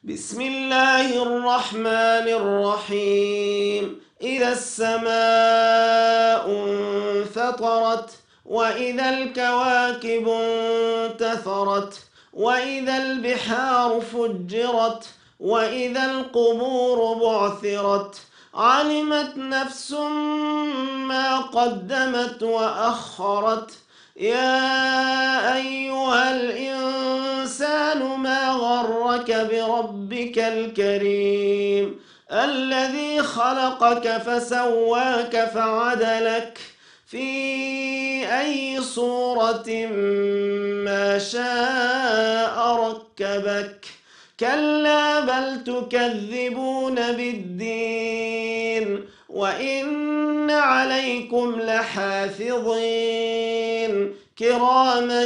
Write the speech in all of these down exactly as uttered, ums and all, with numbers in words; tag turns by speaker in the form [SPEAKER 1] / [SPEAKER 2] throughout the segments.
[SPEAKER 1] بسم الله الرحمن الرحيم. إذا السماء انفطرت وإذا الكواكب انتثرت وإذا البحار فجرت وإذا القبور بعثرت علمت نفس ما قدمت وأخرت. يا أيها الإنسان ما غرك بربك الكريم الذي خلقك فسواك فعدلك في أي صورة ما شاء ركبك. كلا بل تكذبون بالدين وإن عليكم لحافظين كراما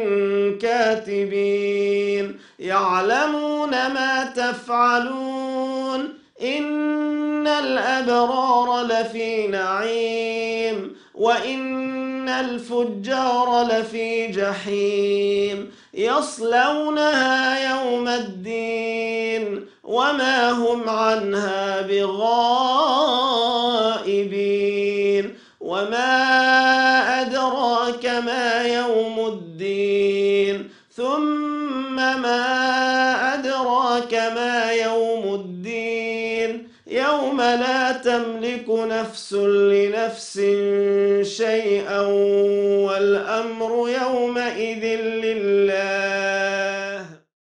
[SPEAKER 1] كاتبين يعلمون ما تفعلون. إن الأبرار لفي نعيم وإن الفجار لفي جحيم يصلونها يوم الدين وما هم عنها بغائبين. وما أدراك ما يوم الدين ثم ما أدراك ما يوم الدين يوم لا تملك نفس لنفس شيئا والأمر يومئذ لله